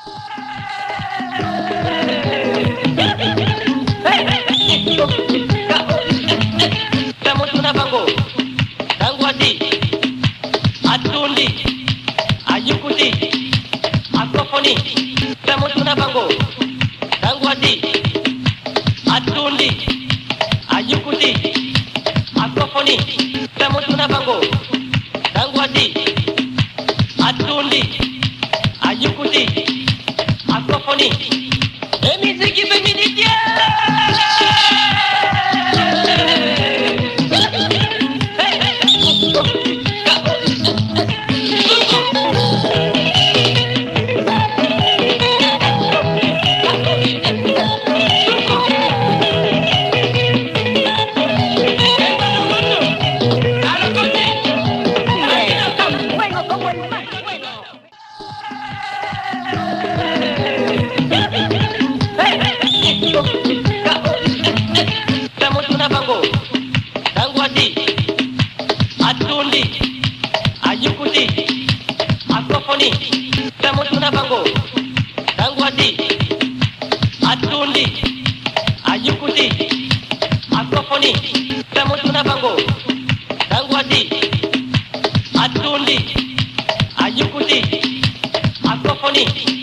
Tamutuna bango, tangwati, atundi, ayukuti, akofoni. Tamutuna bango, tangwati, atundi, ayukuti, akofoni. Tamutuna bango, tangwati, atundi, ayukuti, akofoni. Emiziki feminitia. Tamutuna bango, tangwati, atundi, ayukuti, akofoni. Tamutuna bango, tangwati, atundi, ayukuti, akofoni. Tamutuna bango, tangwati, atundi, ayukuti, akofoni.